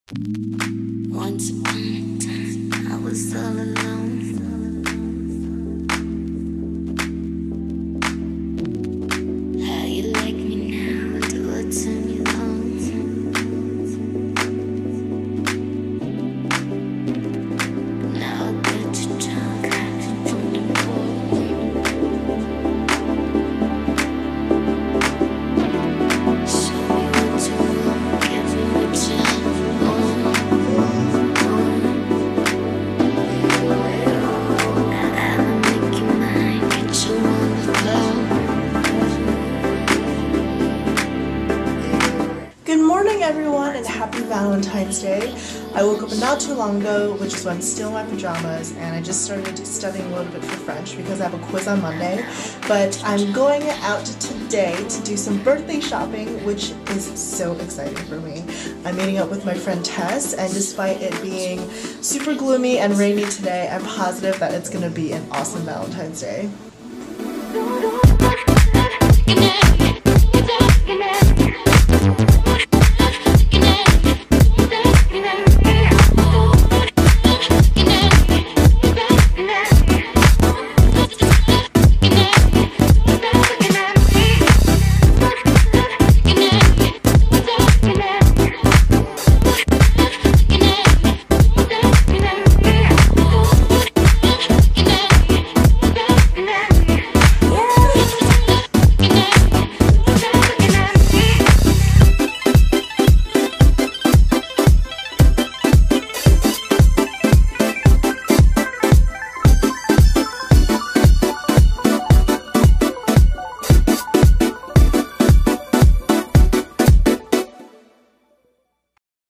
Once upon a time, I was all alone. How you like me now? Do I turn you on? Now I get you drunk from the board. Show me what you want, give me what you want. I'ma make you mine, get you on the floor. Good morning everyone and happy Valentine's Day. I woke up not too long ago, which is when I'm still in my pajamas, and I just started studying a little bit for French because I have a quiz on Monday. But I'm going out today to do some birthday shopping, which is so exciting for me. I'm meeting up with my friend Tess, and despite it being super gloomy and rainy today, I'm positive that it's going to be an awesome Valentine's Day.